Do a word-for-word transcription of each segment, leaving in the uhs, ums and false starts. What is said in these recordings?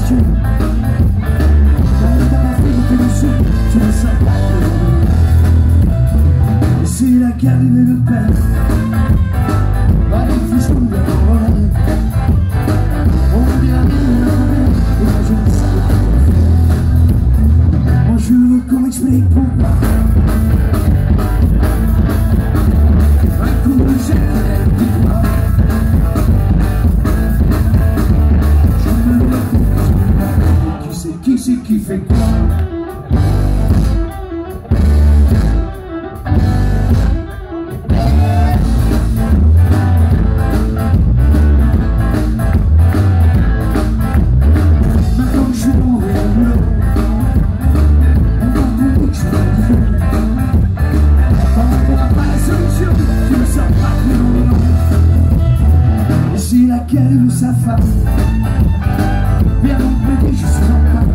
costume. Dans le canapé, on fait le sou, tu ne sais pas que c'est là qu'arrivait le père. Allez, fils, on va en relève. On dit la mine, et moi je ne sais pas quoi faire. Moi je veux qu'on m'explique pourquoi. Un coup de jet, dis-moi. Je me retrouve, qui c'est qui c'est qui fait quoi? Laquelle veut sa femme. Viens donc me dire, je suis en bas.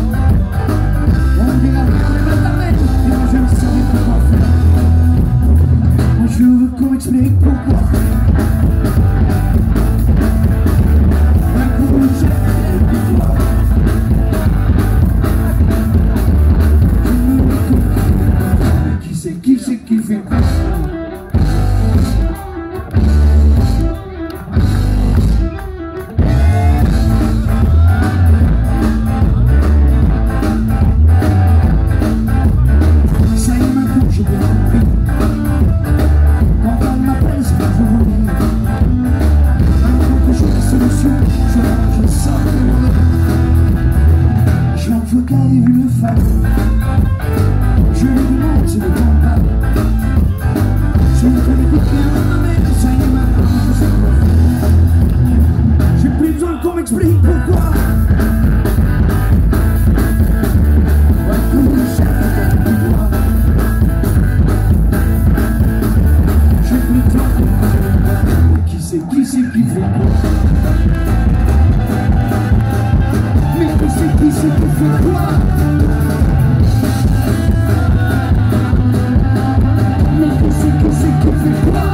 On dira bien, on est mal la mène. Et moi je ne saurais pas quoi faire. Moi je veux qu'on m'explique pourquoi. Un coup de jet, dis-toi. Je me reconnais. Qui c'est qui c'est qui fait quoi? Qu'arrive une femme, je lui demande si le temps va. Je ne connais plus rien, mais ça y est maintenant, je sais quoi faire. J'ai plus besoin qu'on m'explique pourquoi. Un coup de chef, dis-moi. J'ai plus de temps qu'on m'explique. Qui c'est, qui c'est qui fait quoi? Qui c'est qui c'est qui fait quoi? Mais qui c'est qui c'est qui fait quoi?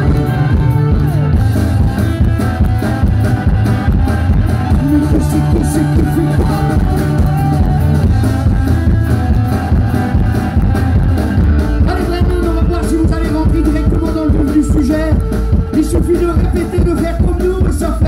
Mais qui c'est qui c'est qui fait quoi? Allez Brandon, on va voir si vous allez rentrer directement dans le vif du sujet. Il suffit de répéter, de faire comme nous et ça fait